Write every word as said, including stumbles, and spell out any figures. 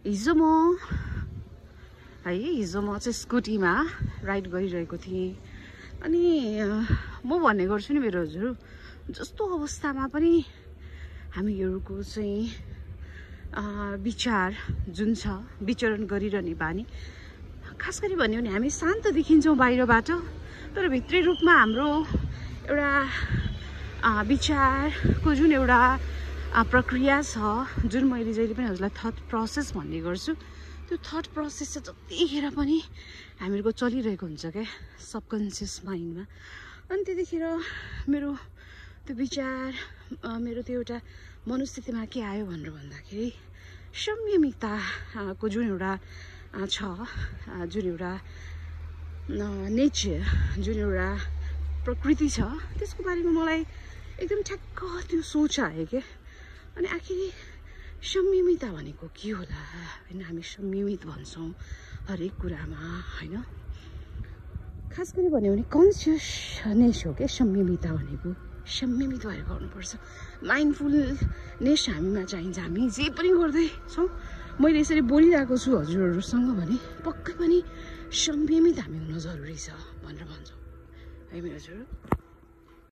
हिजो म है हिजो म चाहिँ स्कुटीमा राइड गरिरहेको थिएँ अनि म भन्ने गर्छु नि मेरो हजुर जस्तो अवस्थामा पनि हामीहरूको चाहिँ विचार जुन छ विचरण गरिरहने बानी खास गरी भन्यो भने हामी शान्त देखिन्छौँ बाहिरबाट तर भित्री रूपमा हाम्रो एउटा विचारको जुन एउटा प्रक्रिया छ जुन मैले जहिले पनि हजुरलाई थट प्रोसेस भन्ने गर्छु त्यो थट प्रोसेस चाहिँ जतिखेर पनि हामीहरूको चलिरहेको हुन्छ क्या सबकन्सियस माइन्डमा अनि त्यतिखेर मेरो त्यो विचार मेरो त्यो एउटा मनोस्थितिमा के आयो भनेर भन्दाखेरि संयमिताको जुन एउटा छ जुन एउटा नेचर जुन एउटा प्रकृति छ त्यसको बारेमा मलाई एकदम ठ्याक्क त्यो सोच आयो क्या अनि आखिर संयमिता भनेको के होला होइन हामी संयमित भन्छौँ हरेक कुरामा होइन खास गरी भन्यो भने कन्सियसनेस हो क्या संयमिता भनेको संयमित भएर गर्नुपर्छ माइन्डफुलनेस हामीमा चाहिन्छ हामी जे पनि गर्दैछौँ मैले यसरी बोलिरहेको छु हजुरहरूसँग भने पक्कै पनि संयमित हामी हुन जरुरी छ भनेर भन्छौँ है मेरो हजुर